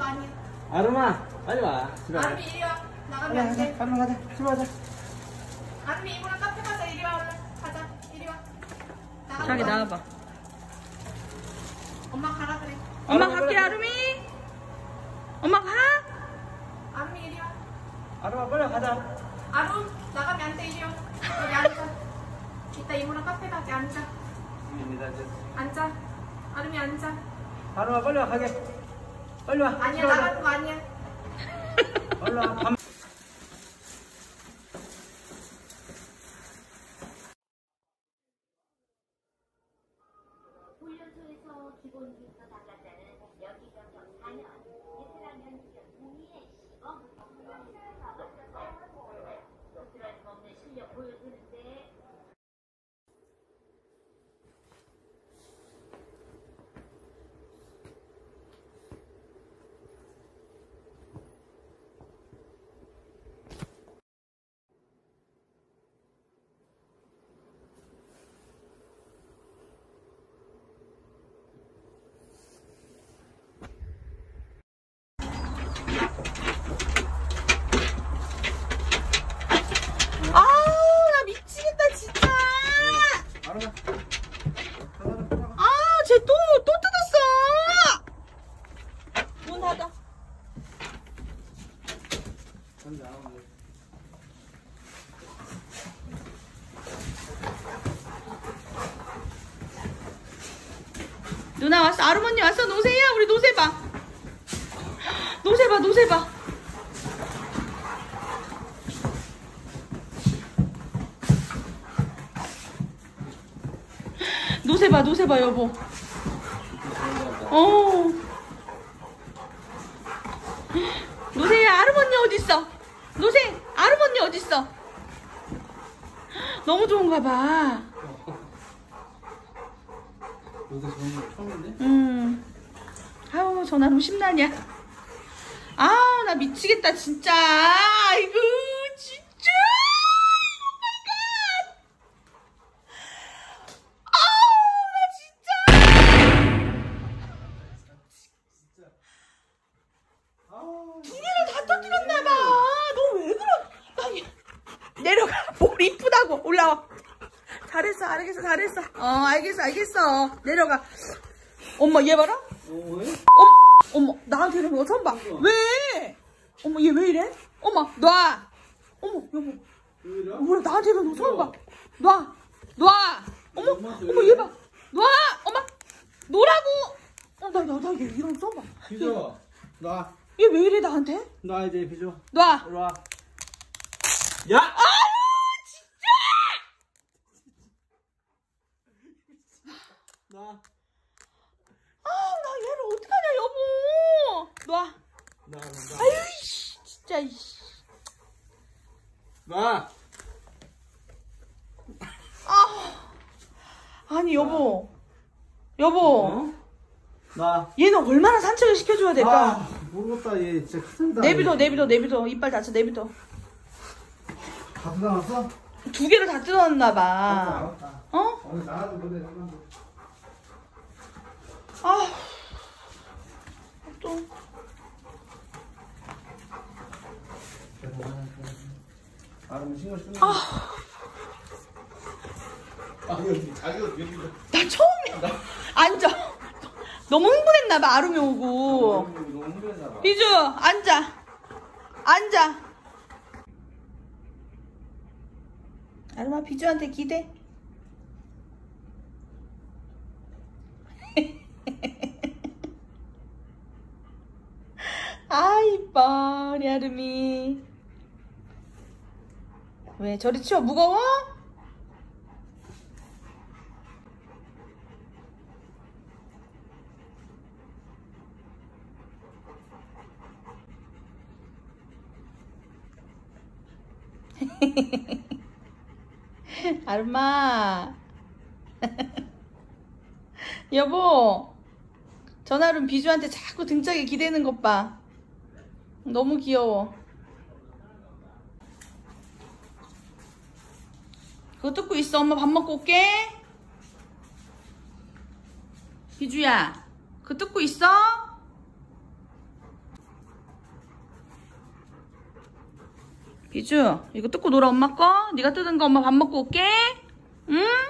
아니야. 아름아, 빨리 와. 집에 가. 아름이 이리 와. 나가면 안 돼. 가자, 가자. 집에 가자. 아름이 이모랑 카페 가자. 이리 와. 얼른. 가자. 이리 와. 자기 나와봐. 엄마 가라 그래. 엄마 갈게, 아름이. 엄마 가? 아름이 이리 와. 아름아, 빨리 가자. 아름 나가면 안 돼. 이리 와. 여기 앉아. 이따 이모랑 카페 가자. 앉아. 앉아. 아름이 앉아. 아름아, 빨리 와, 가게. 빨리 와. 아니야, 집에 가자. 나가는 거 아니야. 빨리 와. 밥. 훈련소에서 기본부터 나갔다는 여기저기 4년 베테랑년 우리의 시범 틀어짐없는 실력 보여주는데 아우, 나 미치겠다, 진짜. 아름아. 아, 쟤 또 뜯었어. 문 닫아. 누나 왔어. 아르머니 왔어. 노새야. 우리 노새 봐. 노새 봐. 노새 봐. 노새 봐. 노새 봐, 여보. 어. 노새야, 아르머니 어딨어? 노새, 아르머니 어딨어? 너무 좋은가 봐. 요새 좋은 거 처음인데? 아우, 전화로 심란이야. 아우, 나 미치겠다, 진짜. 아이고, 진짜. 두 개를 다 터뜨렸나봐. 너 왜 그러? 아니, 내려가. 뭘 이쁘다고. 올라와. 잘했어, 알겠어, 잘했어. 알겠어. 내려가. 엄마, 얘 봐라. 왜? 어머, 나한테 이러는 거 처음 봐. 왜? 어머, 얘 왜 이래? 엄마, 놔. 어머, 여보. 뭐야, 나한테 이러는 거 처음 봐. 놔. 어머, 얘 봐. 놔. 엄마, 놓으라고. 나 얘 이러는 거 처음 봐. 비줘. 놔. 얘 왜 이래, 나한테? 놔, 이제 비줘. 놔. 이리 와. 야! 아유, 진짜! 놔. 나 얘를 어떡하냐, 여보. 놔. 놔. 아유, 진짜, 이씨. 놔. 아니, 여보. 여보. 어? 놔. 얘는 얼마나 산책을 시켜줘야 될까? 모르겠다. 얘 진짜 크다. 내비둬. 이빨 다쳐, 내비둬. 다 뜯어놨어? 두 개를 다 뜯어놨나봐. 알았다. 어? 오늘 나가도 보내. 아, 또. 아름 신경 쓰는 아, 자기 옷 여기 나 처음이야. 앉아. 너무 흥분했나봐, 아름이 오고. 너무 힘들었나 봐. 비주, 앉아. 아름아, 비주한테 기대. 아, 이뻐, 우리 아름이. 왜, 저리 치워? 무거워? 아름아. 여보, 전화로 비주한테 자꾸 등짝에 기대는 것 봐. 너무 귀여워. 그거 뜯고 있어. 엄마 밥 먹고 올게. 비주야, 그거 뜯고 있어? 비주, 이거 뜯고 놀아, 엄마 거? 네가 뜯은 거 엄마 밥 먹고 올게. 응?